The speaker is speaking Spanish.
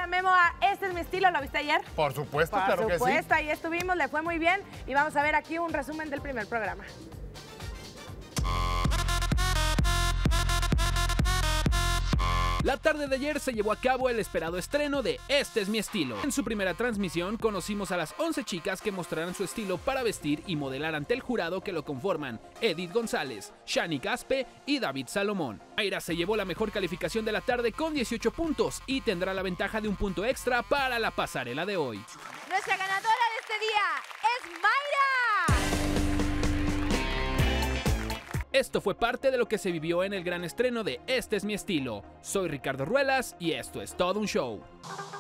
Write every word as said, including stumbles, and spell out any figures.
Memo a Este es mi estilo, ¿lo viste ayer? Por supuesto, Por claro supuesto, que sí. ahí estuvimos, le fue muy bien y vamos a ver aquí un resumen del primer programa. La tarde de ayer se llevó a cabo el esperado estreno de Este es mi estilo. En su primera transmisión conocimos a las once chicas que mostrarán su estilo para vestir y modelar ante el jurado que lo conforman: Edith González, Shani Gaspe y David Salomón. Mayra se llevó la mejor calificación de la tarde con dieciocho puntos y tendrá la ventaja de un punto extra para la pasarela de hoy. Nuestra ganadora de este día es Mayra. Esto fue parte de lo que se vivió en el gran estreno de Este es mi estilo. Soy Ricardo Ruelas y esto es todo un show.